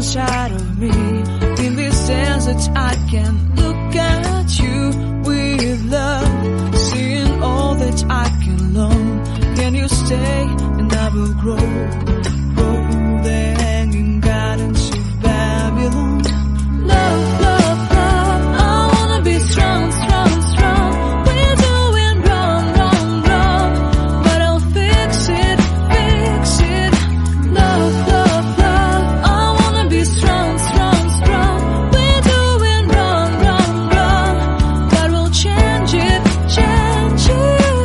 inside of me. In this desert I can look at you with love, seeing all that I can learn. Can you stay and I will grow the hanging gardens of Babylon. Love, love, love, I wanna be strong, strong, strong. We're doing wrong, wrong, wrong, but I'll fix it, fix it. Love, love, love, I wanna be strong, strong, strong. We're doing wrong, wrong, wrong, but we'll change it, change it.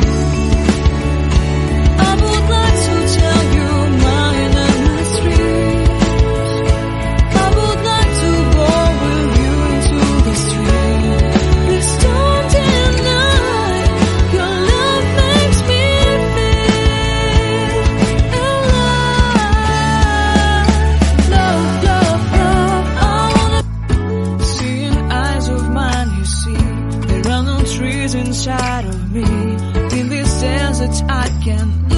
I would like to tell you mine and my street. I would like to go with you into the street. Please don't deny, your love makes me feel alive. Love, love, love, I wanna. Seeing eyes of mine, you see, there are no trees inside of me. In this desert I can